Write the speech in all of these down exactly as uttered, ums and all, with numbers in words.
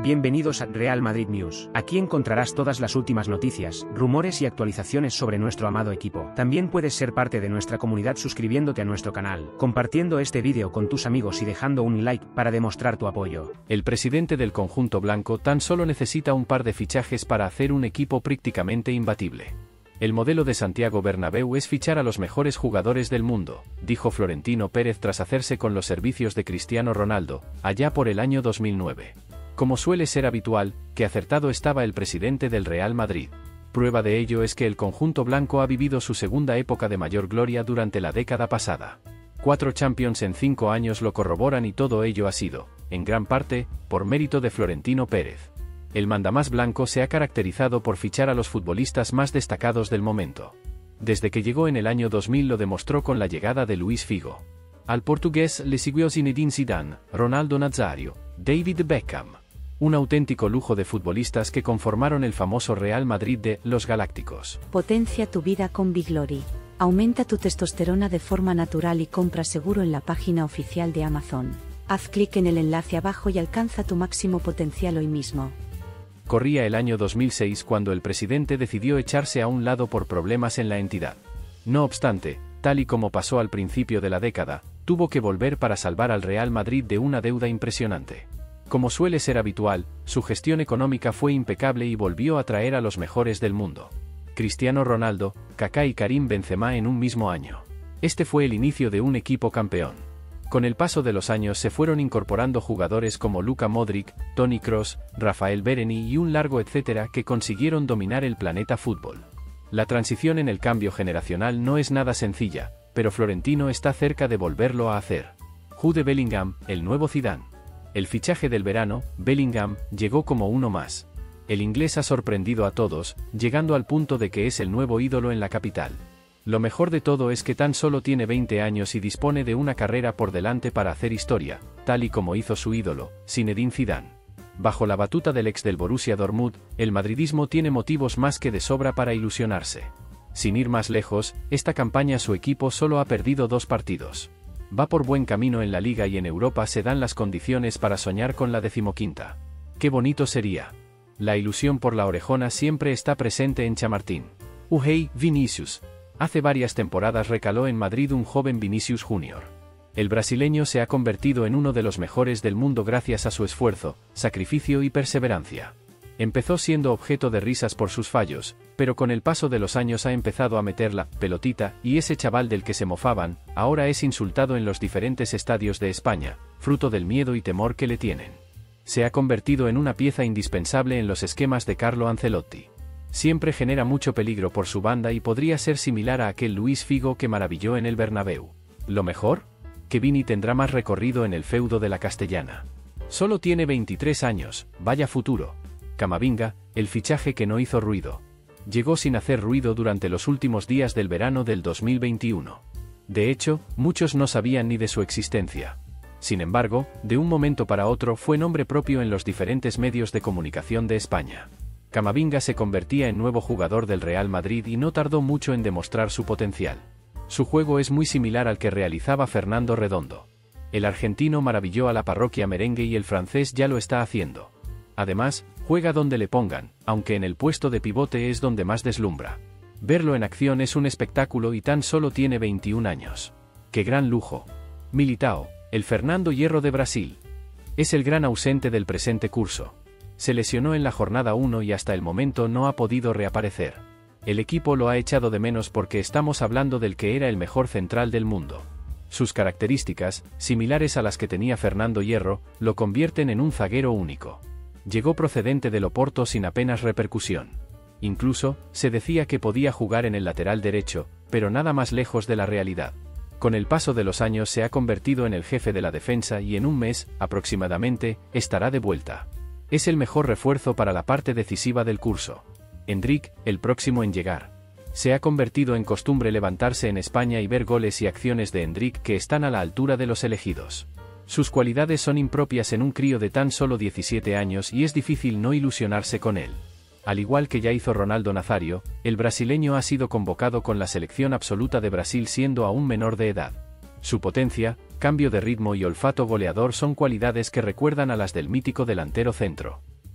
Bienvenidos a Real Madrid News. Aquí encontrarás todas las últimas noticias, rumores y actualizaciones sobre nuestro amado equipo. También puedes ser parte de nuestra comunidad suscribiéndote a nuestro canal, compartiendo este vídeo con tus amigos y dejando un like para demostrar tu apoyo. El presidente del conjunto blanco tan solo necesita un par de fichajes para hacer un equipo prácticamente imbatible. El modelo de Santiago Bernabéu es fichar a los mejores jugadores del mundo, dijo Florentino Pérez tras hacerse con los servicios de Cristiano Ronaldo, allá por el año dos mil nueve. Como suele ser habitual, que acertado estaba el presidente del Real Madrid. Prueba de ello es que el conjunto blanco ha vivido su segunda época de mayor gloria durante la década pasada. Cuatro Champions en cinco años lo corroboran y todo ello ha sido, en gran parte, por mérito de Florentino Pérez. El mandamás blanco se ha caracterizado por fichar a los futbolistas más destacados del momento. Desde que llegó en el año dos mil lo demostró con la llegada de Luis Figo. Al portugués le siguió Zinedine Zidane, Ronaldo Nazario, David Beckham. Un auténtico lujo de futbolistas que conformaron el famoso Real Madrid de los Galácticos. Potencia tu vida con Biglori. Aumenta tu testosterona de forma natural y compra seguro en la página oficial de Amazon. Haz clic en el enlace abajo y alcanza tu máximo potencial hoy mismo. Corría el año dos mil seis cuando el presidente decidió echarse a un lado por problemas en la entidad. No obstante, tal y como pasó al principio de la década, tuvo que volver para salvar al Real Madrid de una deuda impresionante. Como suele ser habitual, su gestión económica fue impecable y volvió a traer a los mejores del mundo. Cristiano Ronaldo, Kaká y Karim Benzema en un mismo año. Este fue el inicio de un equipo campeón. Con el paso de los años se fueron incorporando jugadores como Luka Modric, Toni Kroos, Rafael Varane y un largo etcétera que consiguieron dominar el planeta fútbol. La transición en el cambio generacional no es nada sencilla, pero Florentino está cerca de volverlo a hacer. Jude Bellingham, el nuevo Zidane. El fichaje del verano, Bellingham, llegó como uno más. El inglés ha sorprendido a todos, llegando al punto de que es el nuevo ídolo en la capital. Lo mejor de todo es que tan solo tiene veinte años y dispone de una carrera por delante para hacer historia, tal y como hizo su ídolo, Zinedine Zidane. Bajo la batuta del ex del Borussia Dortmund, el madridismo tiene motivos más que de sobra para ilusionarse. Sin ir más lejos, esta campaña su equipo solo ha perdido dos partidos. Va por buen camino en la Liga y en Europa se dan las condiciones para soñar con la decimoquinta. ¡Qué bonito sería! La ilusión por la orejona siempre está presente en Chamartín. Uhey, Vinicius. Hace varias temporadas recaló en Madrid un joven Vinicius Junior El brasileño se ha convertido en uno de los mejores del mundo gracias a su esfuerzo, sacrificio y perseverancia. Empezó siendo objeto de risas por sus fallos, pero con el paso de los años ha empezado a meter la pelotita, y ese chaval del que se mofaban, ahora es insultado en los diferentes estadios de España, fruto del miedo y temor que le tienen. Se ha convertido en una pieza indispensable en los esquemas de Carlo Ancelotti. Siempre genera mucho peligro por su banda y podría ser similar a aquel Luis Figo que maravilló en el Bernabéu. ¿Lo mejor? Que Vini tendrá más recorrido en el feudo de la Castellana. Solo tiene veintitrés años, vaya futuro. Camavinga, el fichaje que no hizo ruido. Llegó sin hacer ruido durante los últimos días del verano del dos mil veintiuno. De hecho, muchos no sabían ni de su existencia. Sin embargo, de un momento para otro fue nombre propio en los diferentes medios de comunicación de España. Camavinga se convertía en nuevo jugador del Real Madrid y no tardó mucho en demostrar su potencial. Su juego es muy similar al que realizaba Fernando Redondo. El argentino maravilló a la parroquia merengue y el francés ya lo está haciendo. Además, juega donde le pongan, aunque en el puesto de pivote es donde más deslumbra. Verlo en acción es un espectáculo y tan solo tiene veintiún años. ¡Qué gran lujo! Militao, el Fernando Hierro de Brasil. Es el gran ausente del presente curso. Se lesionó en la jornada uno y hasta el momento no ha podido reaparecer. El equipo lo ha echado de menos porque estamos hablando del que era el mejor central del mundo. Sus características, similares a las que tenía Fernando Hierro, lo convierten en un zaguero único. Llegó procedente del Oporto sin apenas repercusión. Incluso, se decía que podía jugar en el lateral derecho, pero nada más lejos de la realidad. Con el paso de los años se ha convertido en el jefe de la defensa y en un mes, aproximadamente, estará de vuelta. Es el mejor refuerzo para la parte decisiva del curso. Endrick, el próximo en llegar. Se ha convertido en costumbre levantarse en España y ver goles y acciones de Endrick que están a la altura de los elegidos. Sus cualidades son impropias en un crío de tan solo diecisiete años y es difícil no ilusionarse con él. Al igual que ya hizo Ronaldo Nazario, el brasileño ha sido convocado con la selección absoluta de Brasil siendo aún menor de edad. Su potencia, cambio de ritmo y olfato goleador son cualidades que recuerdan a las del mítico delantero centro.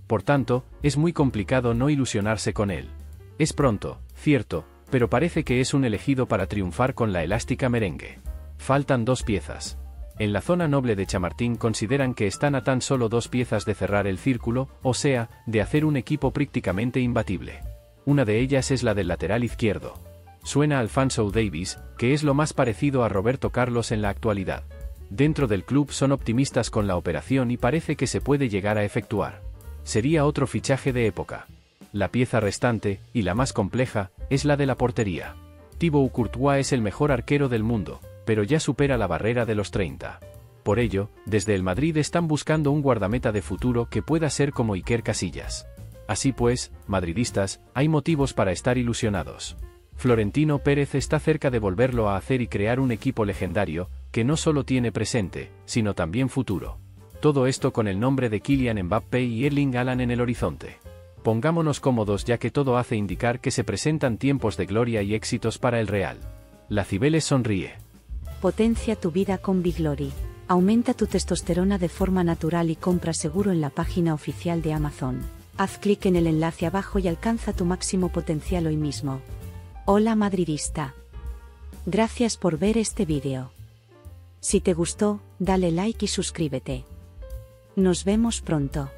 Por tanto, es muy complicado no ilusionarse con él. Es pronto, cierto, pero parece que es un elegido para triunfar con la elástica merengue. Faltan dos piezas. En la zona noble de Chamartín consideran que están a tan solo dos piezas de cerrar el círculo, o sea, de hacer un equipo prácticamente imbatible. Una de ellas es la del lateral izquierdo. Suena Alphonso Davies, que es lo más parecido a Roberto Carlos en la actualidad. Dentro del club son optimistas con la operación y parece que se puede llegar a efectuar. Sería otro fichaje de época. La pieza restante, y la más compleja, es la de la portería. Thibaut Courtois es el mejor arquero del mundo, pero ya supera la barrera de los treinta. Por ello, desde el Madrid están buscando un guardameta de futuro que pueda ser como Iker Casillas. Así pues, madridistas, hay motivos para estar ilusionados. Florentino Pérez está cerca de volverlo a hacer y crear un equipo legendario, que no solo tiene presente, sino también futuro. Todo esto con el nombre de Kylian Mbappé y Erling Haaland en el horizonte. Pongámonos cómodos ya que todo hace indicar que se presentan tiempos de gloria y éxitos para el Real. La Cibeles sonríe. Potencia tu vida con Biglory. Aumenta tu testosterona de forma natural y compra seguro en la página oficial de Amazon. Haz clic en el enlace abajo y alcanza tu máximo potencial hoy mismo. Hola madridista. Gracias por ver este vídeo. Si te gustó, dale like y suscríbete. Nos vemos pronto.